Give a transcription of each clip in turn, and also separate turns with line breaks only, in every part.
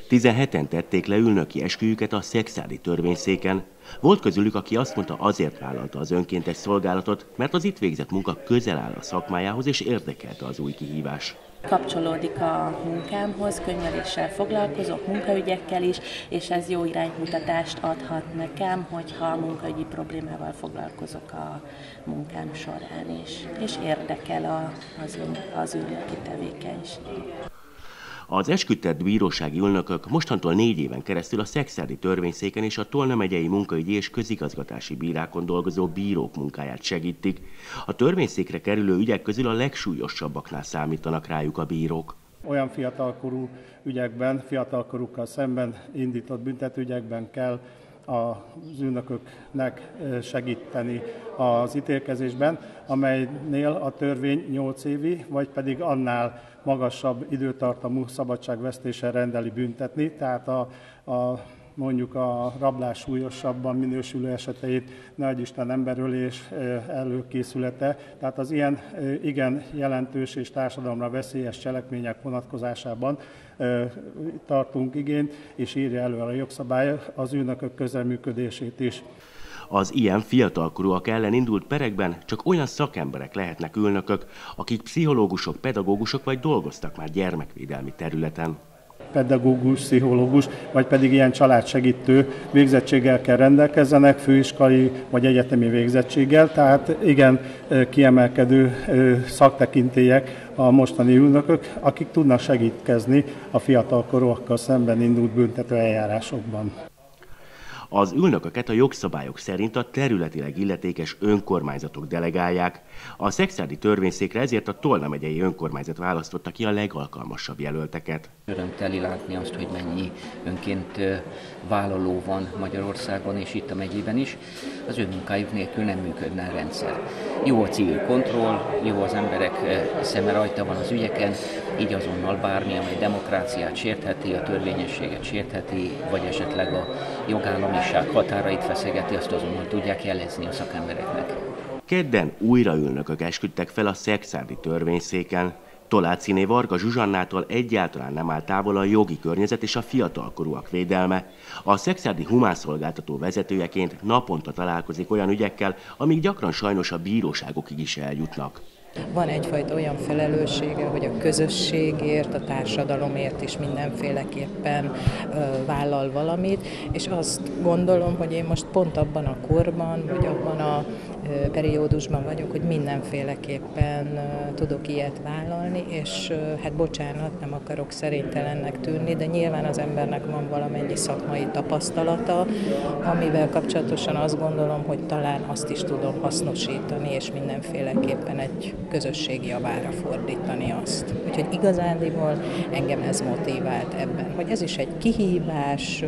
17-en tették le ülnöki esküjüket a szekszárdi törvényszéken. Volt közülük, aki azt mondta, azért vállalta az önkéntes szolgálatot, mert az itt végzett munka közel áll a szakmájához és érdekelte az új kihívás.
Kapcsolódik a munkámhoz, könyveléssel foglalkozok, munkaügyekkel is, és ez jó iránymutatást adhat nekem, hogyha munkaügyi problémával foglalkozok a munkám során is, és érdekel az ülnöki tevékenység.
Az esküdtett bírósági ülnökök mostantól 4 éven keresztül a szekszárdi törvényszéken és a Tolna megyei munkaügyi és közigazgatási bírákon dolgozó bírók munkáját segítik. A törvényszékre kerülő ügyek közül a legsúlyosabbaknál számítanak rájuk a bírók.
Olyan fiatalkorú ügyekben, fiatalkorúkkal szemben indított büntetőügyekben kell az ülnököknek segíteni az ítélkezésben, amelynél a törvény 8 évi, vagy pedig annál magasabb időtartamú szabadságvesztéssel rendeli büntetni, tehát mondjuk a rablás súlyosabban minősülő eseteit, ne adj Isten, emberölés előkészülete. Tehát az ilyen igen jelentős és társadalomra veszélyes cselekmények vonatkozásában tartunk igényt, és írja elő a jogszabály az ülnökök közreműködését is.
Az ilyen fiatalkorúak ellen indult perekben csak olyan szakemberek lehetnek ülnökök, akik pszichológusok, pedagógusok vagy dolgoztak már gyermekvédelmi területen.
Pedagógus, pszichológus, vagy pedig ilyen családsegítő végzettséggel kell rendelkezzenek, főiskolai vagy egyetemi végzettséggel, tehát igen kiemelkedő szaktekintélyek a mostani ülnökök, akik tudnak segítkezni a fiatalkorúakkal szemben indult büntető eljárásokban.
Az ülnököket a jogszabályok szerint a területileg illetékes önkormányzatok delegálják. A szekszárdi törvényszékre ezért a Tolna megyei önkormányzat választotta ki a legalkalmasabb jelölteket.
Örömteli látni azt, hogy mennyi önként vállaló van Magyarországon és itt a megyében is. Az ő munkájuk nélkül nem működne a rendszer. Jó a civil kontroll, jó az emberek szeme rajta van az ügyeken, így azonnal bármi, amely demokráciát sértheti, a törvényességet sértheti, vagy esetleg a jogállamiság határait feszegeti, azt azonnal tudják jelezni a szakembereknek.
Kedden újra ülnökök esküdtek fel a szekszárdi törvényszéken. Toláciné Varga Zsuzsannától egyáltalán nem áll távol a jogi környezet és a fiatalkorúak védelme. A szekszárdi humánszolgáltató vezetőjeként naponta találkozik olyan ügyekkel, amik gyakran sajnos a bíróságokig is eljutnak.
Van egyfajta olyan felelőssége, hogy a közösségért, a társadalomért is mindenféleképpen vállal valamit, és azt gondolom, hogy én most pont abban a korban, vagy abban a periódusban vagyok, hogy mindenféleképpen tudok ilyet vállalni, és hát bocsánat, nem akarok szerintelennek tűnni, de nyilván az embernek van valamennyi szakmai tapasztalata, amivel kapcsolatosan azt gondolom, hogy talán azt is tudom hasznosítani, és mindenféleképpen egy közösség javára fordítani azt. Úgyhogy igazándiból engem ez motivált ebben, hogy ez is egy kihívás,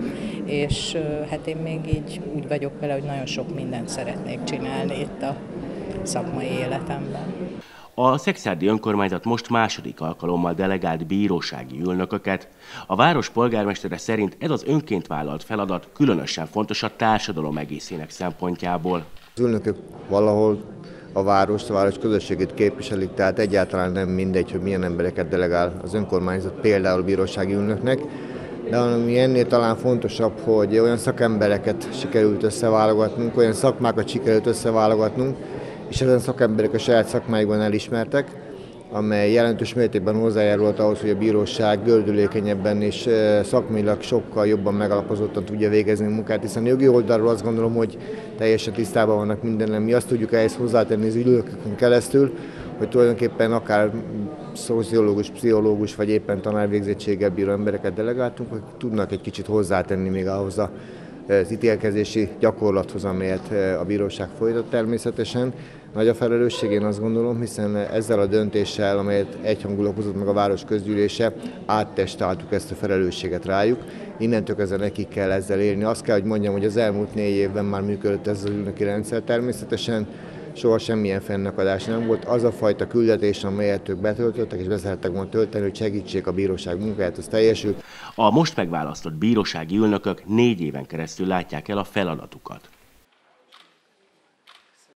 és hát én még így úgy vagyok vele, hogy nagyon sok mindent szeretnék csinálni itt a szakmai életemben.
A szekszárdi önkormányzat most második alkalommal delegált bírósági ülnököket. A város polgármestere szerint ez az önként vállalt feladat különösen fontos a társadalom egészének szempontjából.
Az ülnökök valahol a város közösségét képviselik, tehát egyáltalán nem mindegy, hogy milyen embereket delegál az önkormányzat például bírósági ülnöknek, de ami ennél talán fontosabb, hogy olyan szakembereket sikerült összeválogatnunk, olyan szakmákat sikerült összeválogatnunk, és ezen szakemberek a saját szakmáikban elismertek, amely jelentős mértékben hozzájárult ahhoz, hogy a bíróság gördülékenyebben és szakmailag sokkal jobban megalapozottan tudja végezni a munkát, hiszen a jogi oldalról azt gondolom, hogy teljesen tisztában vannak mindennel. Mi azt tudjuk ehhez hozzátenni az ülnökökön keresztül, hogy tulajdonképpen akár szociológus, pszichológus vagy éppen tanárvégzettséggel bíró embereket delegáltunk, hogy tudnak egy kicsit hozzátenni még ahhoz az ítélkezési gyakorlathoz, amelyet a bíróság folytat természetesen. Nagy a felelősség, én azt gondolom, hiszen ezzel a döntéssel, amelyet egyhangulag hozott meg a város közgyűlése, áttestáltuk ezt a felelősséget rájuk. Innentől kezdve nekik kell ezzel élni. Azt kell, hogy mondjam, hogy az elmúlt 4 évben már működött ez az ülnöki rendszer. Természetesen soha semmilyen fennakadás nem volt. Az a fajta küldetés, amelyet ők betöltöttek és be szerettek volna tölteni, hogy segítsék a bíróság munkáját, az teljesült.
A most megválasztott bírósági ülnökök 4 éven keresztül látják el a feladatukat.